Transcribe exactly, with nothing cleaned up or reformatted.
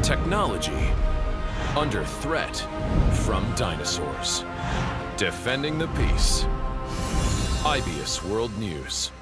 Technology under threat from dinosaurs. Defending the peace. I B S World News.